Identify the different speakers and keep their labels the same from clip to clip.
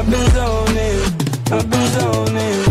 Speaker 1: I've been zoning, I've been zoning.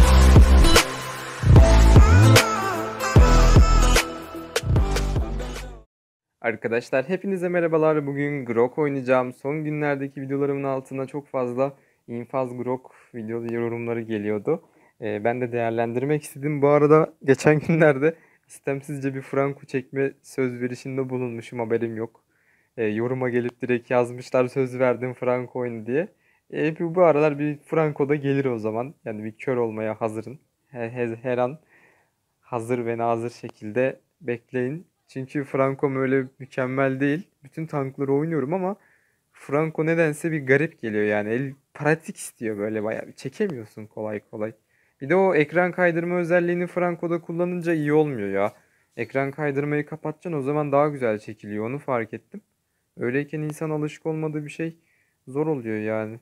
Speaker 2: Arkadaşlar hepinize merhabalar. Bugün Grok oynayacağım. Son günlerdeki videolarımın altına çok fazla infaz Grok video yorumları geliyordu. Ben de değerlendirmek istedim. Bu arada geçen günlerde istemsizce bir Franco çekme söz verişinde bulunmuşum, haberim yok. Yoruma gelip direkt yazmışlar söz verdim Franco oyunu diye. Bu aralar bir Franco da gelir o zaman. Yani bir kör olmaya hazırım. Her an hazır ve nazır şekilde bekleyin. Çünkü Franco'm öyle mükemmel değil. Bütün tankları oynuyorum ama Franco nedense bir garip geliyor yani. El pratik istiyor, böyle bayağı bir çekemiyorsun kolay kolay. Bir de o ekran kaydırma özelliğini Franco'da kullanınca iyi olmuyor ya. Ekran kaydırmayı kapatacaksın, o zaman daha güzel çekiliyor, onu fark ettim. Öyleyken insan alışık olmadığı bir şey zor oluyor yani.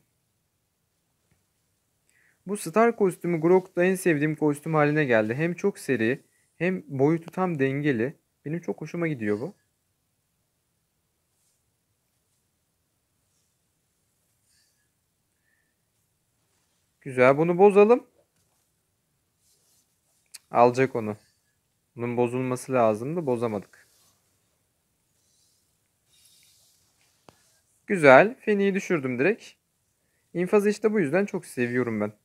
Speaker 2: Bu Star kostümü Grok'ta en sevdiğim kostüm haline geldi. Hem çok seri hem boyutu tam dengeli. Benim çok hoşuma gidiyor bu. Güzel, bunu bozalım. Alacak onu. Bunun bozulması lazımdı, bozamadık. Güzel. Feni'yi düşürdüm direkt. İnfazı işte bu yüzden çok seviyorum ben.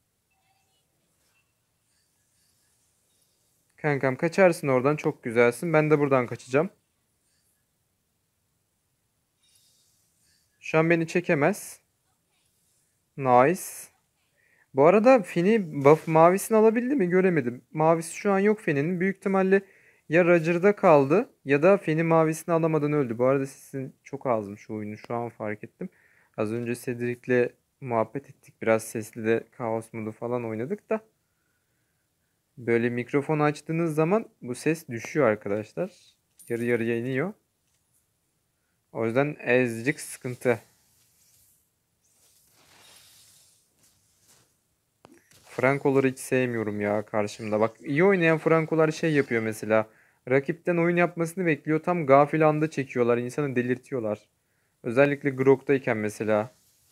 Speaker 2: Kankam kaçarsın oradan, çok güzelsin. Ben de buradan kaçacağım. Şu an beni çekemez. Nice. Bu arada Feni buff mavisini alabildi mi göremedim. Mavisi şu an yok Feni'nin. Büyük ihtimalle ya Roger'da kaldı ya da Feni mavisini alamadan öldü. Bu arada sesin çok azmış şu oyunu, şu an fark ettim. Az önce Cedric'le muhabbet ettik. Biraz sesli de kaos modu falan oynadık da. Böyle mikrofon açtığınız zaman bu ses düşüyor arkadaşlar. Yarı yarıya iniyor. O yüzden azıcık sıkıntı. Frankoları hiç sevmiyorum ya karşımda. Bak, iyi oynayan Frankolar şey yapıyor mesela. Rakipten oyun yapmasını bekliyor. Tam gafil anda çekiyorlar. İnsanı delirtiyorlar. Özellikle Grok'tayken mesela.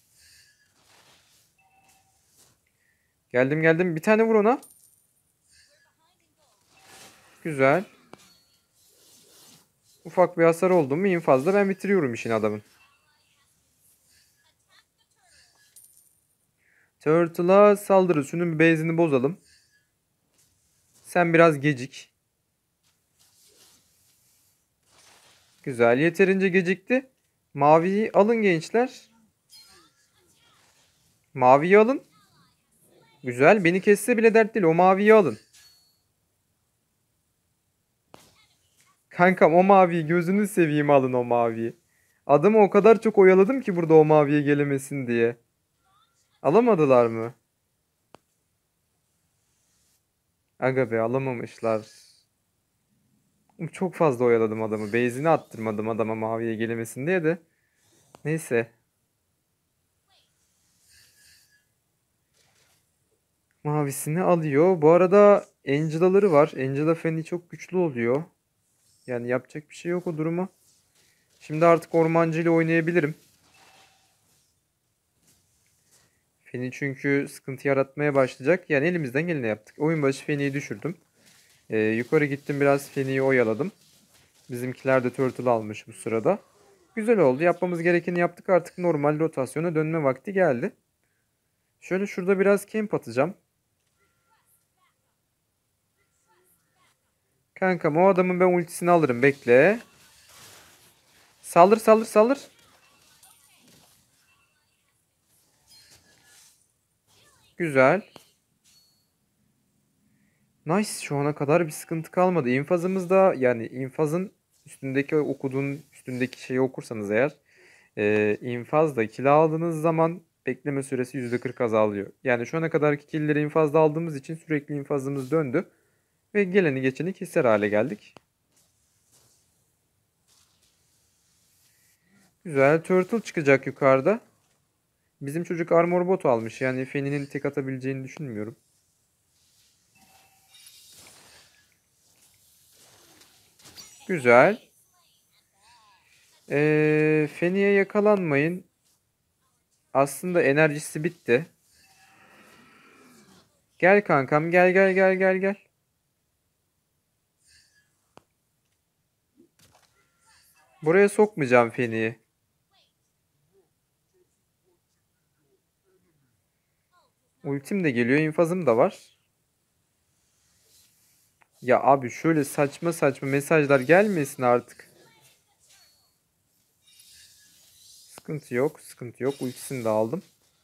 Speaker 2: Geldim geldim. Bir tane vur ona. Güzel. Ufak bir hasar oldu mu infazda ben bitiriyorum işin adamın. Turtle'a saldırırız. Şunun bir base'ini bozalım. Sen biraz gecik. Güzel. Yeterince gecikti. Maviyi alın gençler. Maviyi alın. Güzel. Beni kesse bile dert değil. O maviyi alın. Kankam o maviyi, gözünü seveyim, alın o maviyi. Adamı o kadar çok oyaladım ki burada o maviye gelemesin diye. Alamadılar mı? Aga be, alamamışlar. Çok fazla oyaladım adamı. Base'ini attırmadım adama maviye gelemesin diye de. Neyse. Mavisini alıyor. Bu arada Angela'ları var. Angela Fanny çok güçlü oluyor. Yani yapacak bir şey yok o duruma. Şimdi artık ormancı ile oynayabilirim. Feni çünkü sıkıntı yaratmaya başlayacak. Yani elimizden geleni yaptık. Oyun başı Feni'yi düşürdüm. Yukarı gittim, biraz Feni'yi oyaladım. Bizimkiler de turtle almış bu sırada. Güzel oldu. Yapmamız gerekeni yaptık. Artık normal rotasyona dönme vakti geldi. Şöyle şurada biraz camp atacağım. Kankam o adamın ben ultisini alırım. Bekle. Saldır saldır saldır. Güzel. Nice. Şu ana kadar bir sıkıntı kalmadı. İnfazımız da, yani infazın üstündeki okuduğun üstündeki şeyi okursanız eğer, infazda kill aldığınız zaman bekleme süresi %40 azalıyor. Yani şu ana kadarki killleri infazda aldığımız için sürekli infazımız döndü. Ve geleni geçeni keser hale geldik. Güzel. Turtle çıkacak yukarıda. Bizim çocuk armor bot almış. Yani Feni'nin tek atabileceğini düşünmüyorum. Güzel. Feni'ye yakalanmayın. Aslında enerjisi bitti. Gel kankam, gel gel gel gel gel. Buraya sokmayacağım Feni'yi. Ultim de geliyor, infazım da var. Ya abi şöyle saçma saçma mesajlar gelmesin artık. Sıkıntı yok, sıkıntı yok. Ultisini de aldım.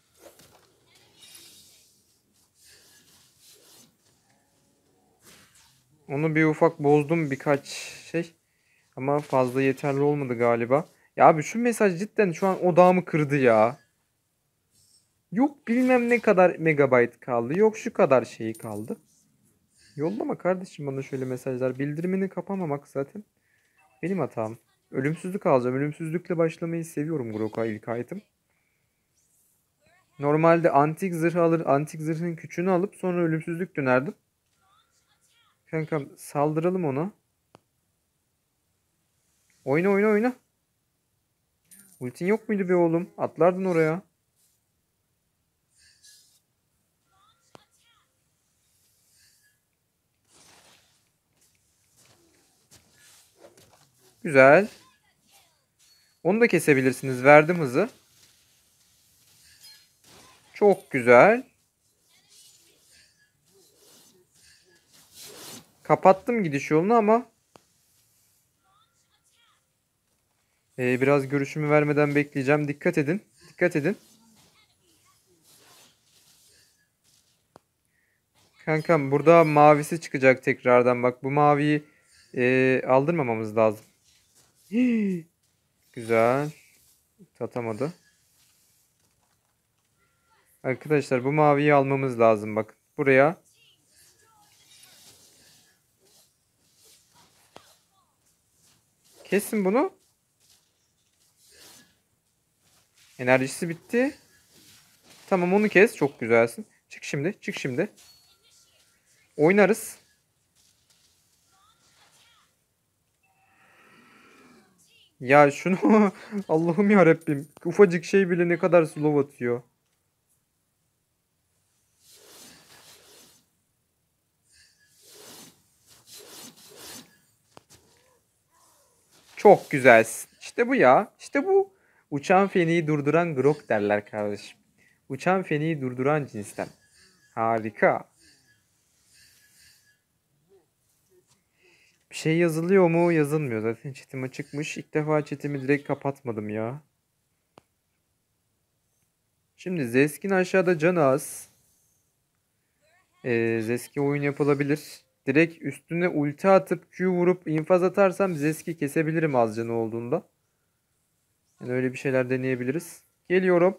Speaker 2: Onu bir ufak bozdum birkaç şey. Ama fazla yeterli olmadı galiba. Ya abi şu mesaj cidden şu an odağımı kırdı ya. Yok bilmem ne kadar megabayt kaldı. Yok şu kadar şeyi kaldı. Yollama kardeşim bana şöyle mesajlar. Bildirimini kapamamak zaten benim hatam. Ölümsüzlük alacağım. Ölümsüzlükle başlamayı seviyorum Grok'a ilk item. Normalde antik zırh alır. Antik zırhın küçüğünü alıp sonra ölümsüzlük dönerdim. Kankam saldıralım ona. Oyna oyna oyna. Ultin yok muydu be oğlum? Atlardın oraya. Güzel. Onu da kesebilirsiniz. Verdim hızı. Çok güzel. Kapattım gidiş yolunu ama biraz görüşümü vermeden bekleyeceğim. Dikkat edin. Dikkat edin. Kankam burada mavisi çıkacak tekrardan. Bak bu maviyi aldırmamamız lazım. Güzel. Tatamadı. Arkadaşlar bu maviyi almamız lazım. Bak buraya. Kesin bunu. Enerjisi bitti. Tamam onu kes. Çok güzelsin. Çık şimdi. Çık şimdi. Oynarız. Ya şunu Allah'ım ya Rabbim. Ufacık şey bile ne kadar slow atıyor. Çok güzelsin. İşte bu ya. İşte bu. Uçan feniği durduran Grok derler kardeşim. Uçan feniği durduran cinsten. Harika. Bir şey yazılıyor mu? Yazılmıyor. Zaten chatime çıkmış. İlk defa chatimi direkt kapatmadım ya. Şimdi Zeskin aşağıda canı az. Zeski oyun yapılabilir. Direkt üstüne ulti atıp Q vurup infaz atarsam Zeski kesebilirim az canı olduğunda. Yani öyle bir şeyler deneyebiliriz. Geliyorum.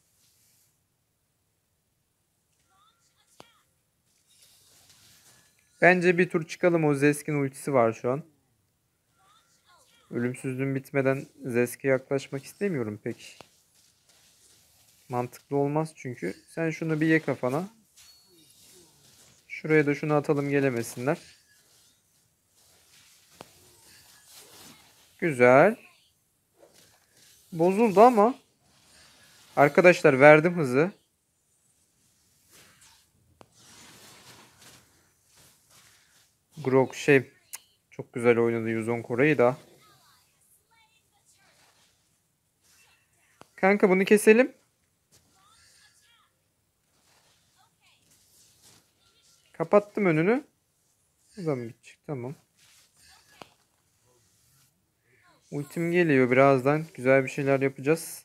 Speaker 2: Bence bir tur çıkalım. O Zesk'in ultisi var şu an. Ölümsüzlüğüm bitmeden Zesk'e yaklaşmak istemiyorum pek. Mantıklı olmaz çünkü. Sen şunu bir ye kafana. Şuraya da şunu atalım gelemesinler. Güzel. Bozuldu ama. Arkadaşlar verdim hızı. Grok çok güzel oynadı Yuzon Kore'yi da. Kanka bunu keselim. Kapattım önünü. Buradan gidecek tamam. Ultim geliyor birazdan. Güzel bir şeyler yapacağız.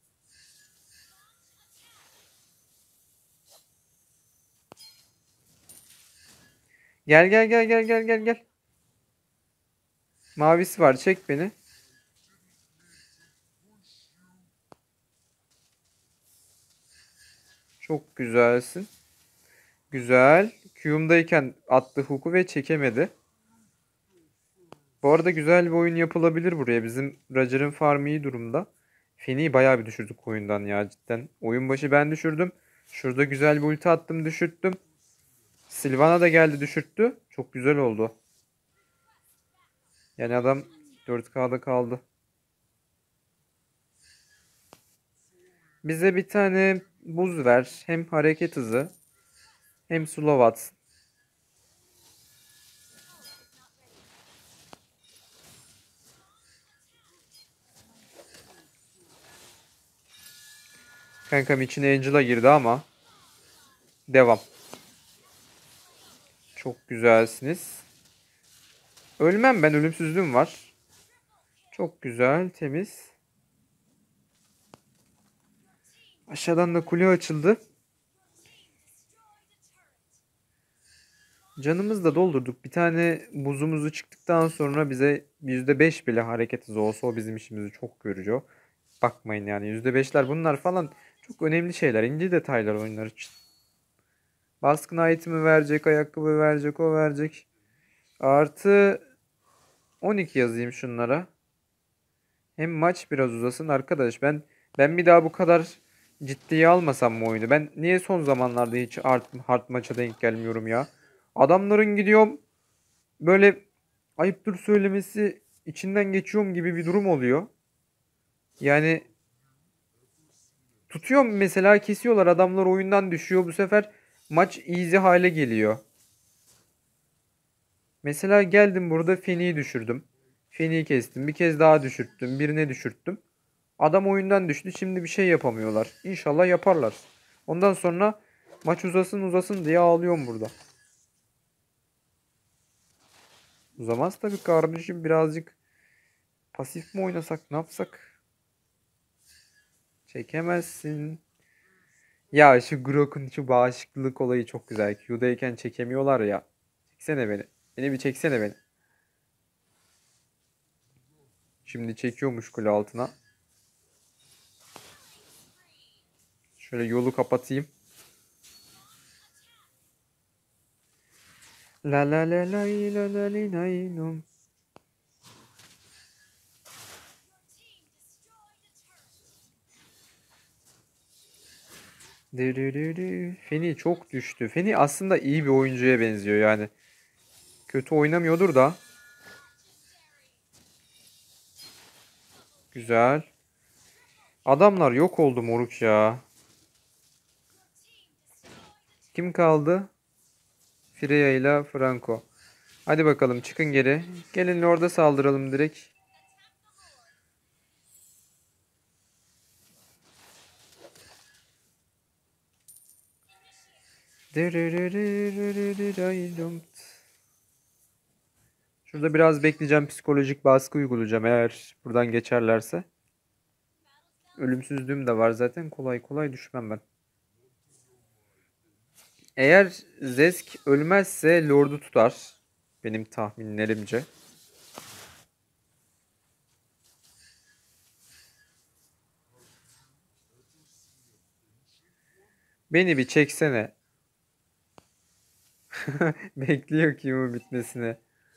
Speaker 2: Gel gel gel gel gel gel gel. Mavisi var çek beni. Çok güzelsin. Güzel. Q'umdayken attı hook'u ve çekemedi. Bu arada güzel bir oyun yapılabilir buraya. Bizim Roger'ın farmı iyi durumda. Feni'yi bayağı bir düşürdük oyundan ya cidden. Oyun başı ben düşürdüm. Şurada güzel bir ulti attım düşürttüm. Sylvana da geldi düşürttü. Çok güzel oldu. Yani adam 4K'da kaldı. Bize bir tane buz ver. Hem hareket hızı. Hem slow atsın. Kankam içine Angela girdi ama. Devam. Çok güzelsiniz. Ölmem ben. Ölümsüzlüğüm var. Çok güzel. Temiz. Aşağıdan da kule açıldı. Canımızı da doldurduk. Bir tane buzumuzu çıktıktan sonra bize %5 bile hareket hızı olsa o bizim işimizi çok görüyor. Bakmayın yani %5'ler bunlar falan çok önemli şeyler. İnce detaylar oyunlar için. Baskın item'i verecek, ayakkabı verecek, o verecek. Artı 12 yazayım şunlara. Hem maç biraz uzasın arkadaş. Ben bir daha bu kadar ciddiye almasam mı oyunu? Ben niye son zamanlarda hiç hard maça denk gelmiyorum ya? Adamların gidiyorum böyle ayıptır söylemesi içinden geçiyorum gibi bir durum oluyor. Yani tutuyorum mesela kesiyorlar adamlar oyundan düşüyor. Bu sefer maç easy hale geliyor. Mesela geldim burada Feni'yi düşürdüm. Feni'yi kestim. Bir kez daha düşürttüm. Birine düşürttüm. Adam oyundan düştü. Şimdi bir şey yapamıyorlar. İnşallah yaparlar. Ondan sonra maç uzasın uzasın diye ağlıyorum burada. Uzamaz tabii kardeşim, birazcık pasif mi oynasak ne yapsak? Çekemezsin. Ya şu Grok'un şu bağışıklık olayı çok güzel. Q'dayken çekemiyorlar ya. Çeksene beni. Beni bir çeksene beni. Şimdi çekiyormuş kule altına. Şöyle yolu kapatayım. La la la la la la la la. Feni çok düştü. Feni aslında iyi bir oyuncuya benziyor yani. Kötü oynamıyordur da. Güzel. Adamlar yok oldu moruk ya. Kim kaldı? Freya ile Franco. Hadi bakalım çıkın geri. Gelin orada saldıralım direkt. Şurada biraz bekleyeceğim. Psikolojik baskı uygulayacağım eğer buradan geçerlerse. Ölümsüzlüğüm de var zaten. Kolay kolay düşmem ben. Eğer Zesk ölmezse Lord'u tutar. Benim tahminlerimce. Beni bir çeksene. Bekliyor ki bu bitmesine.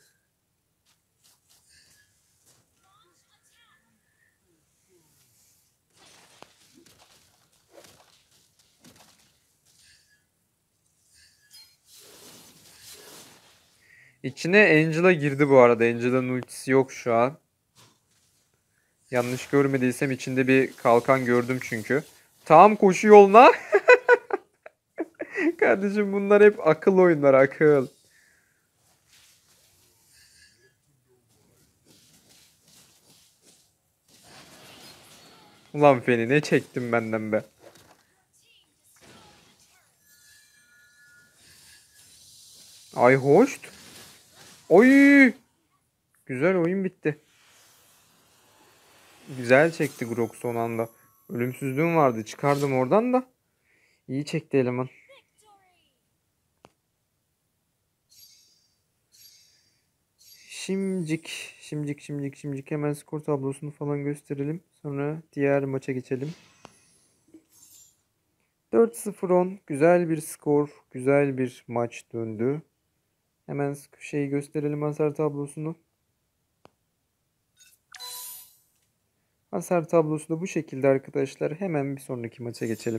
Speaker 2: İçine Angela girdi bu arada. Angela'nın ultisi yok şu an. Yanlış görmediysem içinde bir kalkan gördüm çünkü. Tam koşu yoluna. Kardeşim bunlar hep akıl oyunlar, akıl. Ulan Feni ne çektim benden be. Ay hoş. Oy. Güzel oyun bitti. Güzel çekti Grok son anda. Ölümsüzlüğüm vardı. Çıkardım oradan da. İyi çekti eleman. Şimdicik hemen skor tablosunu falan gösterelim. Sonra diğer maça geçelim. 4-0-10. Güzel bir skor. Güzel bir maç döndü. Hemen şeyi gösterelim, hasar tablosunu. Hasar tablosu da bu şekilde arkadaşlar. Hemen bir sonraki maça geçelim.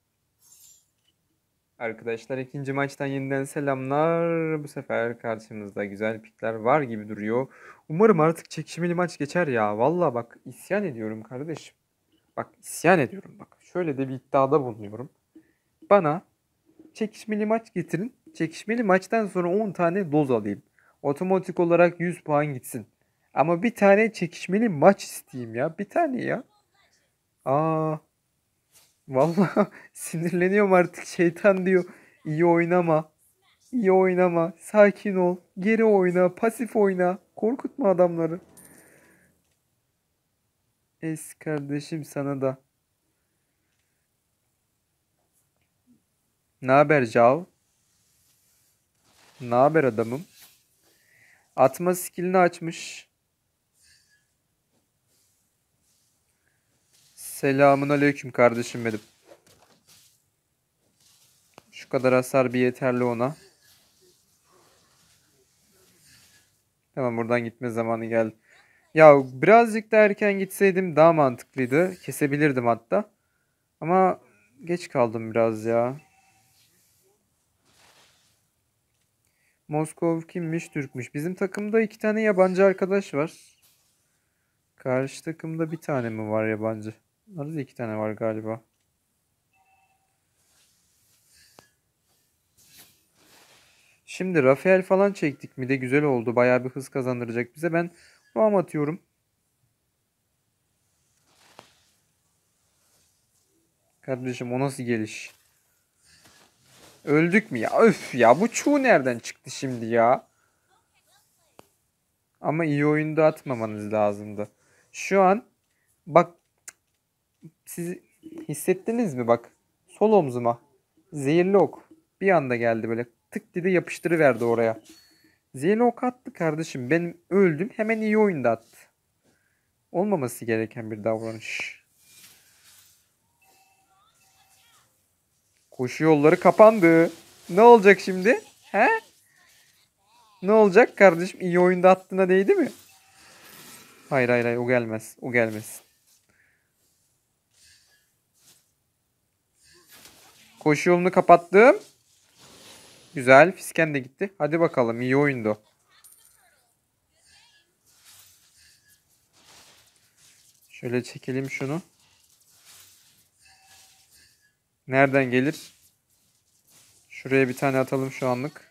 Speaker 2: Arkadaşlar ikinci maçtan yeniden selamlar. Bu sefer karşımızda güzel pikler var gibi duruyor. Umarım artık çekişmeli maç geçer ya. Valla bak isyan ediyorum kardeşim. Bak isyan ediyorum bak. Şöyle de bir iddiada bulunuyorum. Bana çekişmeli maç getirin. Çekişmeli maçtan sonra 10 tane doz alayım. Otomatik olarak 100 puan gitsin. Ama bir tane çekişmeli maç isteyeyim ya. Bir tane ya. Aa, vallahi sinirleniyorum artık. Şeytan diyor. İyi oynama. İyi oynama. Sakin ol. Geri oyna. Pasif oyna. Korkutma adamları. Kardeşim sana da. Ne haber Cav? Ne haber adamım? Atma skillini açmış. Selamun aleyküm kardeşim benim. Şu kadar hasar bir yeterli ona. Tamam, buradan gitme zamanı geldi. Ya birazcık da erken gitseydim daha mantıklıydı. Kesebilirdim hatta. Ama geç kaldım biraz ya. Moskov kimmiş? Türkmüş. Bizim takımda 2 tane yabancı arkadaş var. Karşı takımda bir tane mi var yabancı? Orada da 2 tane var galiba. Şimdi Rafael falan çektik mi de güzel oldu. Bayağı bir hız kazandıracak bize. Ben roam atıyorum. Kardeşim o nasıl geliş? Öldük mü ya? Öf ya, bu çuğ nereden çıktı şimdi ya? Ama iyi oyunda atmamanız lazımdı. Şu an bak, siz hissettiniz mi bak? Sol omzuma zehirli ok bir anda geldi, böyle tık dedi yapıştırıverdi oraya. Zehirli ok attı kardeşim. Ben öldüm, hemen iyi oyunda attı. Olmaması gereken bir davranış. Koşu yolları kapandı. Ne olacak şimdi? He? Ne olacak kardeşim? İyi oyunda attığına değdi mi? Hayır hayır hayır, o gelmez. O gelmez. Koşu yolunu kapattım. Güzel. Fisken de gitti. Hadi bakalım, iyi oyundu. Şöyle çekelim şunu. Nereden gelir? Şuraya bir tane atalım şu anlık.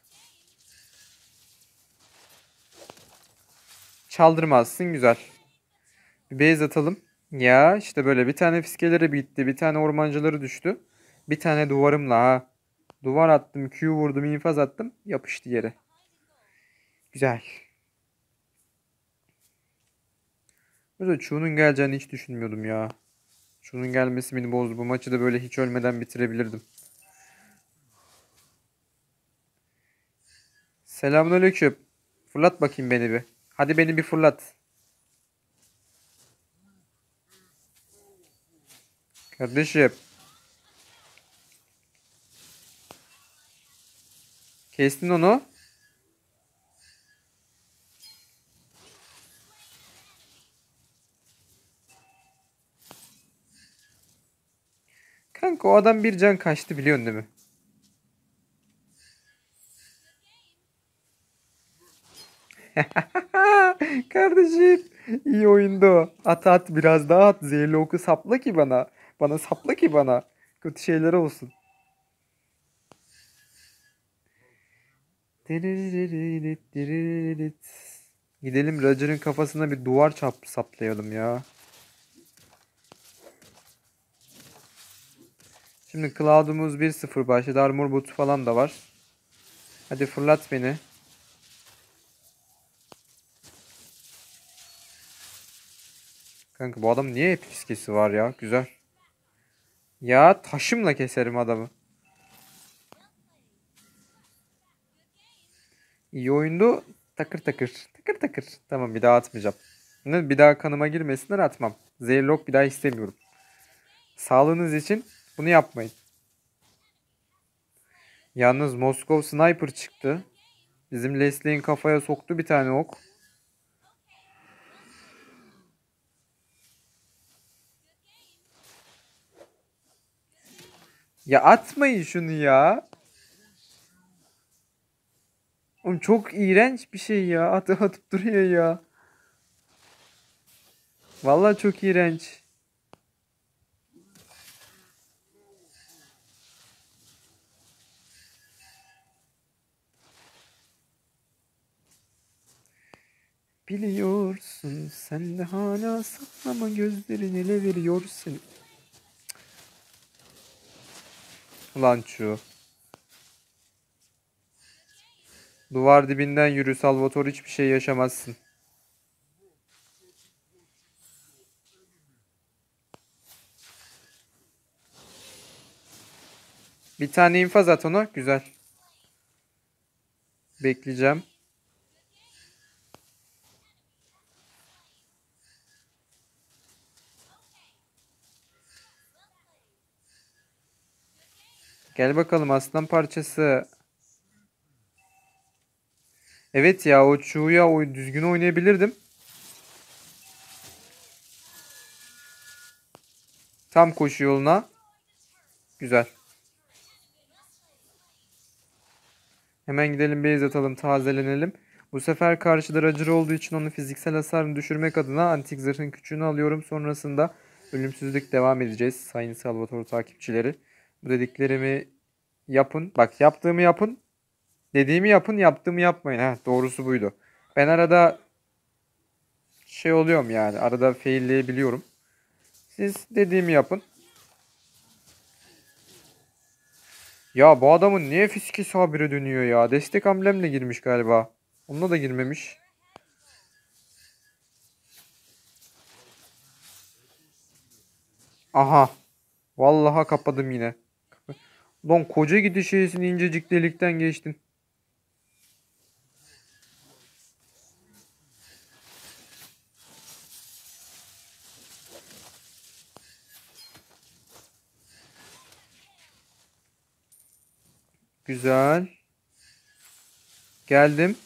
Speaker 2: Çaldırmazsın, güzel. Bir base atalım. Ya işte böyle bir tane fiskeleri bitti. Bir tane ormancıları düştü. Bir tane duvarımla ha. Duvar attım, Q vurdum, infaz attım. Yapıştı yere. Güzel. Böyle Chu'nun geleceğini hiç düşünmüyordum ya. Chu'nun gelmesi beni bozdu. Bu maçı da böyle hiç ölmeden bitirebilirdim. Selamünaleyküm. Fırlat bakayım beni bir. Hadi beni bir fırlat. Kardeşim. Kestin onu. Kanka o adam bir can kaçtı, biliyorsun değil mi? Kardeşim. İyi oyundu o. At at, biraz daha at. Zehirli oku sapla ki bana. Bana sapla ki bana. Kötü şeyler olsun. Gidelim Roger'ın kafasına bir duvar saplayalım ya. Şimdi Cloud'umuz 1-0 başladı. Armor botu falan da var. Hadi fırlat beni. Kanka bu adam niye hep fiskesi var ya? Güzel. Ya taşımla keserim adamı. İyi oyundu. Takır takır. Takır takır. Tamam, bir daha atmayacağım. Bir daha kanıma girmesinler, atmam. Zehirlock bir daha istemiyorum. Sağlığınız için bunu yapmayın. Yalnız Moskov Sniper çıktı. Bizim Leslie'nin kafaya soktu bir tane ok. Ya atmayın şunu ya. Oğlum çok iğrenç bir şey ya. Atıp duruyor ya. Vallahi çok iğrenç. Biliyorsun sen de hala saklama gözlerin ele veriyorsun. Ulan şu. Duvar dibinden yürü Salvatore, hiçbir şey yaşamazsın. Bir tane infaz at ona. Güzel. Bekleyeceğim. Gel bakalım aslan parçası. Evet ya, o Chu'ya düzgün oynayabilirdim. Tam koşu yoluna. Güzel. Hemen gidelim base atalım, tazelenelim. Bu sefer karşıda Roger olduğu için onun fiziksel hasarını düşürmek adına antik zırhın küçüğünü alıyorum. Sonrasında ölümsüzlük devam edeceğiz Sayın Salvatore takipçileri. Bu dediklerimi yapın. Bak, yaptığımı yapın. Dediğimi yapın, yaptığımı yapmayın. Heh, doğrusu buydu. Ben arada şey oluyorum yani. Arada failleyebiliyorum. Siz dediğimi yapın. Ya bu adamın niye fiski sabire dönüyor ya? Destek hamlemle girmiş galiba. Onunla da girmemiş. Aha. Vallahi kapadım yine. Lan koca gidiş şeysini incecik delikten geçtin. Güzel. Geldim.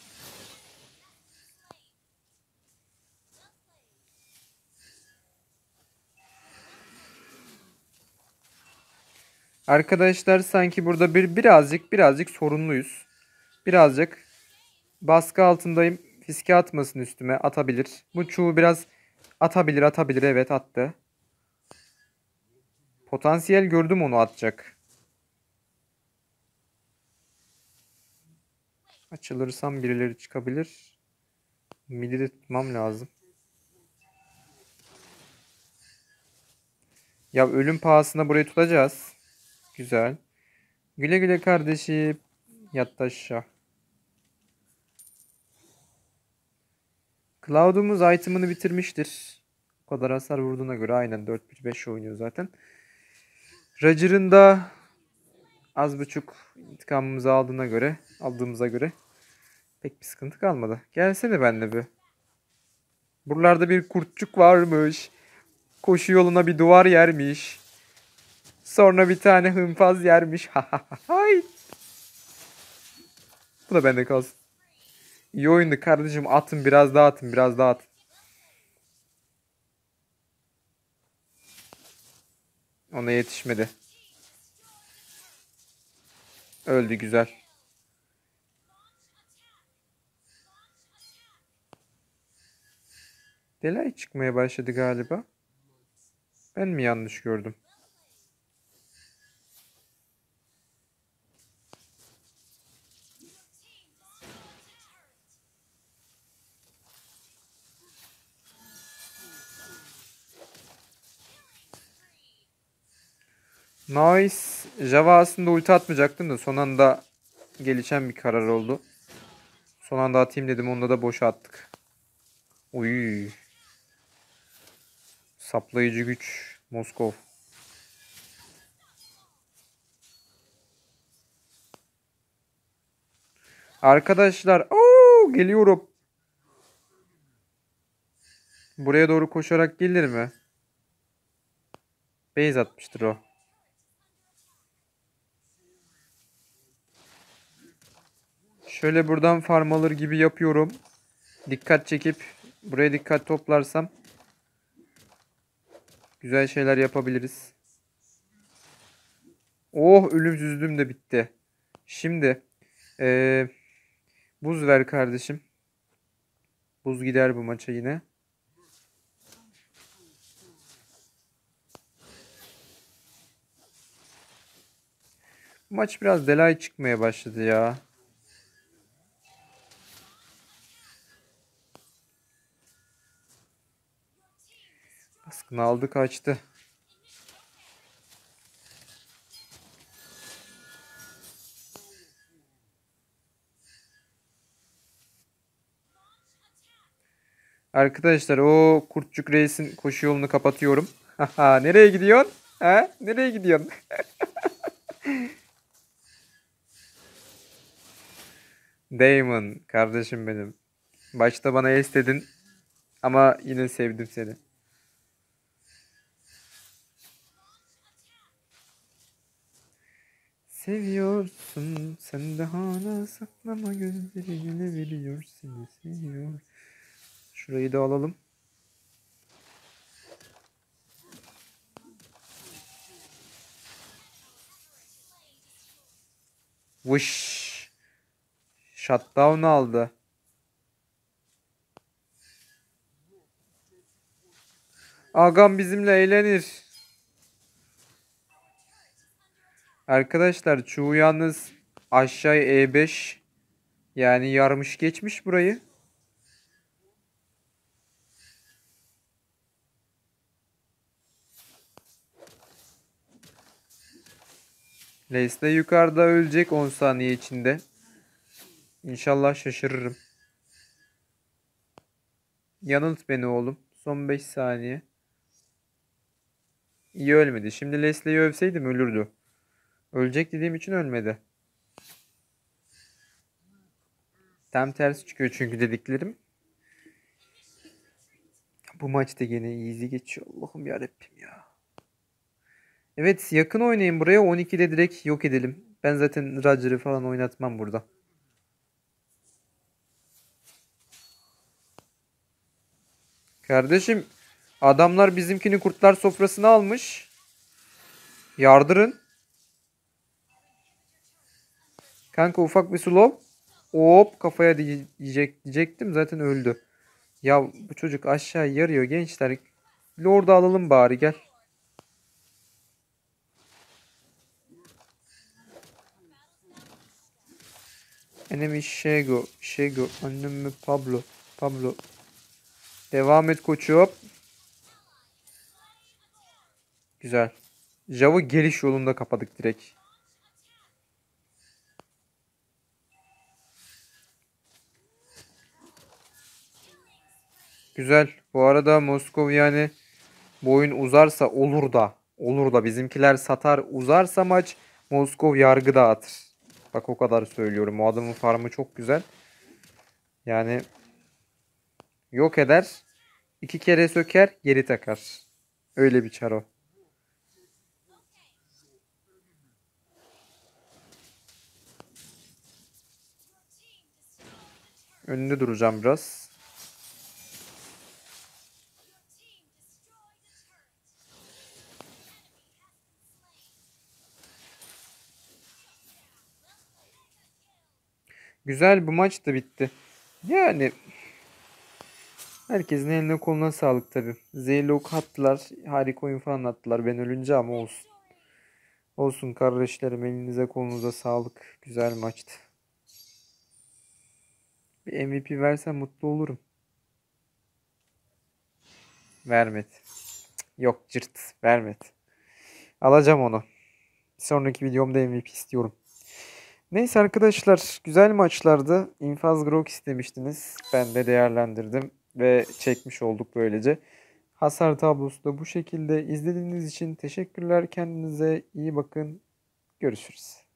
Speaker 2: Arkadaşlar sanki burada birazcık sorunluyuz. Birazcık baskı altındayım. Fiske atmasın üstüme. Atabilir. Bu çuğu biraz atabilir. Evet, attı. Potansiyel gördüm, onu atacak. Açılırsam birileri çıkabilir. Midi de tutmam lazım. Ya ölüm pahasına burayı tutacağız. Güzel. Güle güle kardeşim. Yat aşağı. Cloud'umuz item'ını bitirmiştir. O kadar hasar vurduğuna göre aynen 4-5 oynuyor zaten. Roger'ın da az buçuk intikamımızı aldığımıza göre pek bir sıkıntı kalmadı. Gelsene benimle bir. Buralarda bir kurtçuk varmış. Koşu yoluna bir duvar yermiş. Sonra bir tane hınfaz yermiş. Hay. Bu da bende kalsın. İyi oyundu kardeşim. Atın, biraz daha atın, biraz daha atın. Ona yetişmedi. Öldü, güzel. Delay çıkmaya başladı galiba. Ben mi yanlış gördüm? Nice. Java aslında ulti atmayacaktım da son anda gelişen bir karar oldu. Son anda atayım dedim, onda da boşa attık. Uy. Saplayıcı güç. Moskov. Arkadaşlar. Oo, geliyorum. Buraya doğru koşarak gelir mi? Base atmıştır o. Şöyle buradan farm alır gibi yapıyorum. Dikkat çekip buraya dikkat toplarsam güzel şeyler yapabiliriz. Oh, ölümsüzlüğüm de bitti. Şimdi buz ver kardeşim. Buz gider bu maça yine. Maç biraz delay çıkmaya başladı ya. Bunu aldı kaçtı. Arkadaşlar o Kurtçuk Reis'in koşu yolunu kapatıyorum. Haha, nereye gidiyorsun? Ha? Nereye gidiyorsun? Damon kardeşim benim. Başta bana es dedin ama yine sevdim seni. Seviyorsun sen de hala saklama gözlerine veriyor seni seviyor. Şurayı da alalım. Vış. Shutdown aldı. Agam bizimle eğlenir. Arkadaşlar çoğu yalnız aşağı E5 yani yarmış geçmiş burayı. Leslie yukarıda ölecek 10 saniye içinde. İnşallah şaşırırım. Yanılt beni oğlum. Son 5 saniye. İyi ölmedi. Şimdi Leslie'yi övseydim ölürdü. Ölecek dediğim için ölmedi. Tam tersi çıkıyor çünkü dediklerim. Bu maçta gene easy geçiyor. Allah'ım yarabbim ya. Evet yakın oynayın buraya. 12'de direkt yok edelim. Ben zaten Roger'ı falan oynatmam burada. Kardeşim adamlar bizimkini kurtlar sofrasına almış. Yardırın. Kanka ufak bir slow. Hop kafaya diyecektim zaten öldü. Ya bu çocuk aşağı yarıyor gençler. Lord'u alalım bari gel. Enemy Shego. Shego. Annem mi Pablo. Pablo. Devam et koçum. Güzel. Jav'ı geliş yolunda kapadık direkt. Güzel. Bu arada Moskov yani bu oyun uzarsa olur da bizimkiler satar uzarsa maç Moskov yargı dağıtır. Bak o kadar söylüyorum. O adamın farmı çok güzel. Yani yok eder. 2 kere söker geri takar. Öyle bir çar o. Önünde duracağım biraz. Güzel bu maç da bitti. Yani herkesin eline koluna sağlık tabii. Zehirli ok attılar. Harika oyun falan attılar. Ben ölünce ama olsun. Olsun kardeşlerim elinize kolunuza sağlık. Güzel maçtı. Bir MVP versen mutlu olurum. Vermedi. Yok cırt vermedi. Alacağım onu. Bir sonraki videomda MVP istiyorum. Neyse arkadaşlar güzel maçlardı. İnfaz Grok istemiştiniz. Ben de değerlendirdim ve çekmiş olduk böylece. Hasar tablosu da bu şekilde. İzlediğiniz için teşekkürler. Kendinize iyi bakın. Görüşürüz.